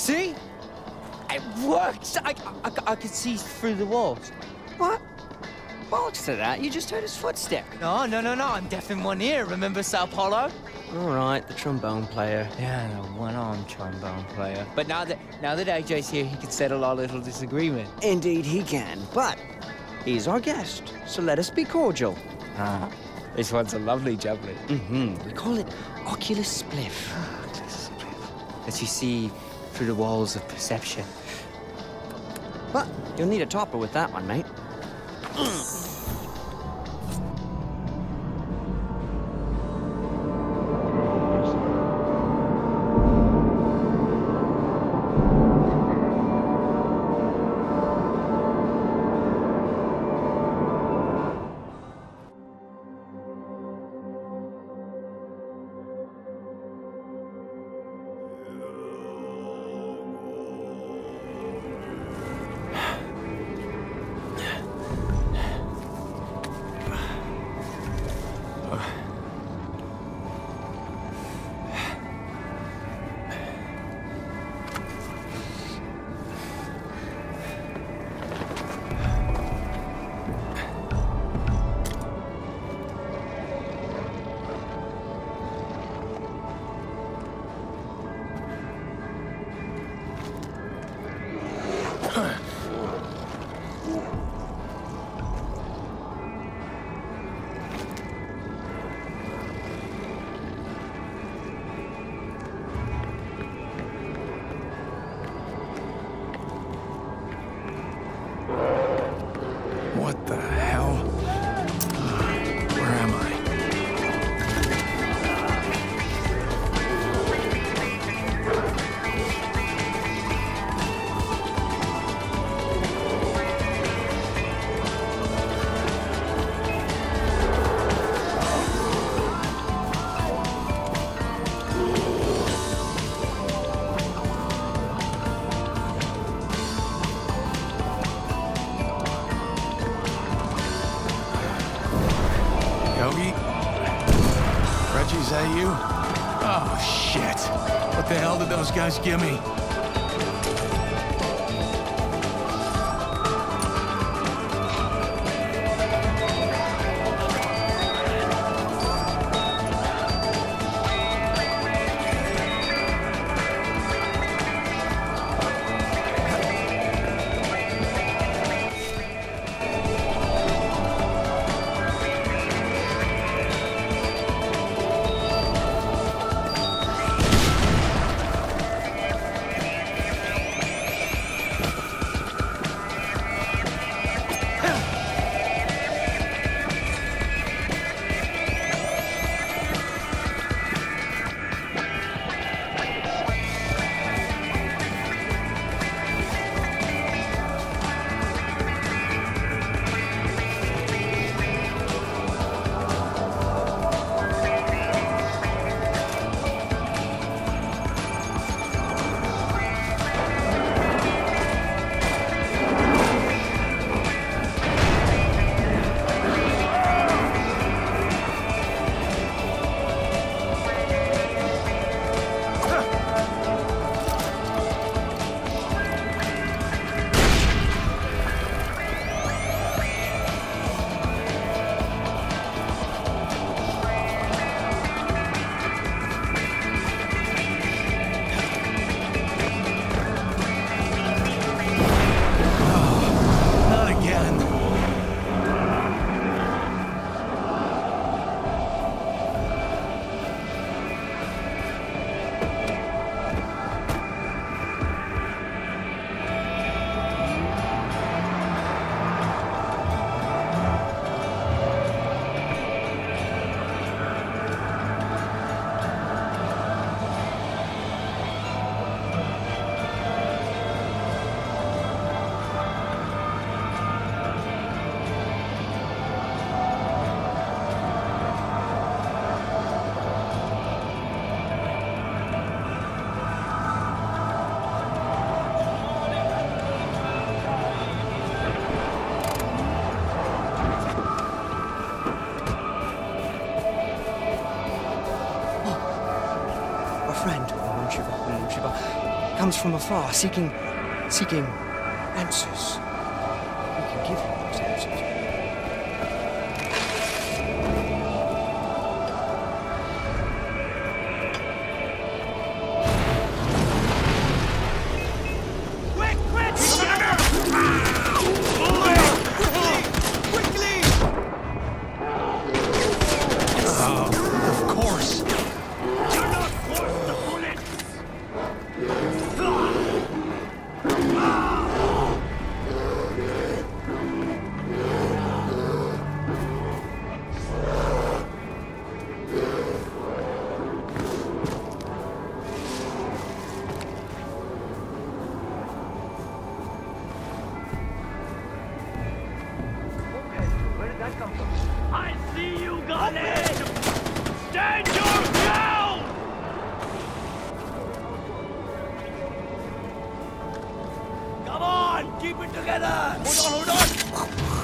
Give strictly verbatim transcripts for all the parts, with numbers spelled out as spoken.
See? It works! I, I, I could see through the walls. What? Bollocks to that, you just heard his footstep. No, no, no, no, I'm deaf in one ear. Remember Sao Paulo? All right, the trombone player. Yeah, the one-armed trombone player. But now that now that A J's here, he can settle our little disagreement. Indeed he can, but he's our guest, so let us be cordial. Ah, this one's a lovely jubbly. Mm-hmm. We call it Oculus Spliff. That you see through the walls of perception. But you'll need a topper with that one, mate. What the hell? Where am I? Yogi? Reggie, is that you? Oh, shit. What the hell did those guys give me? comes from afar, seeking... seeking answers. We can give him those answers. I see you, Gunny! Stand your ground! Come on, keep it together! Hold on, hold on!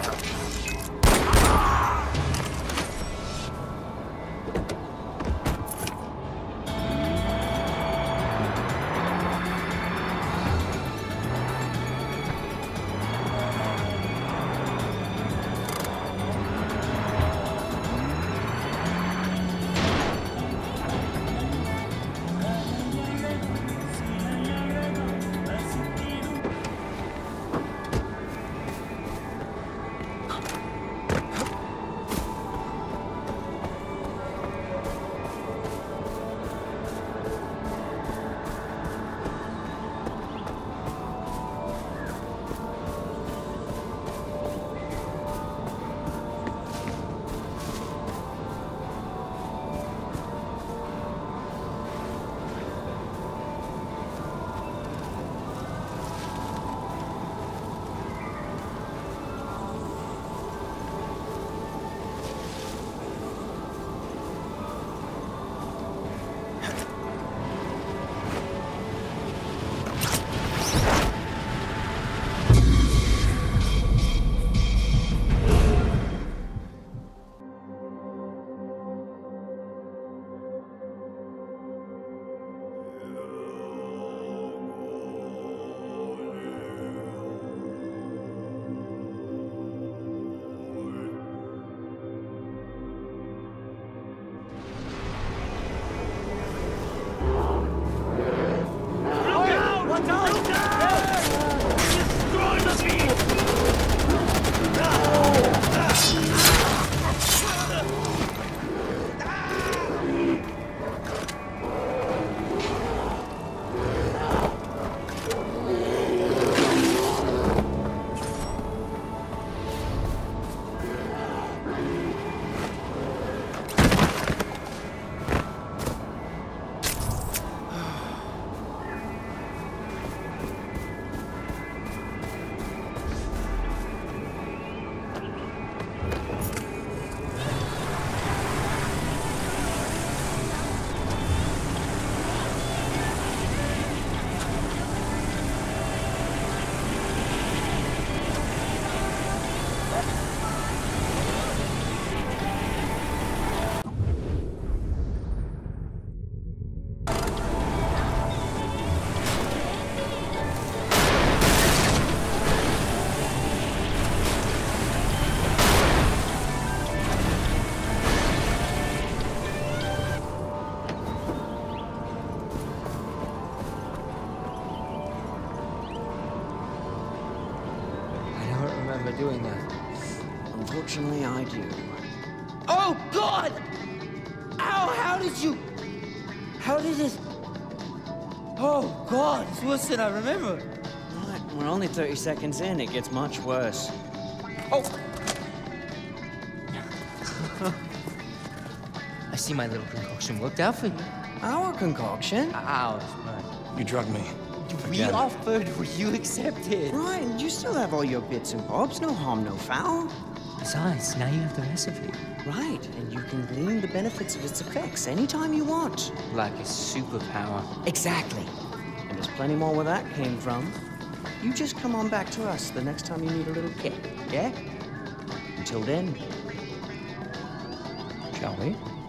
Doing that. Unfortunately, I do. Oh, God! Ow, how did you... How did it... Oh, God, it's worse than I remember. Right, we're only thirty seconds in. It gets much worse. Oh! I see my little concoction worked out for you. Our concoction? Ours, right. You drugged me. We Again. offered, you accepted. Right, you still have all your bits and bobs. No harm, no foul. Besides, now you have the recipe. Right, and you can glean the benefits of its effects anytime you want. Like a superpower. Exactly. And there's plenty more where that came from. You just come on back to us the next time you need a little kick, yeah? Until then, shall we?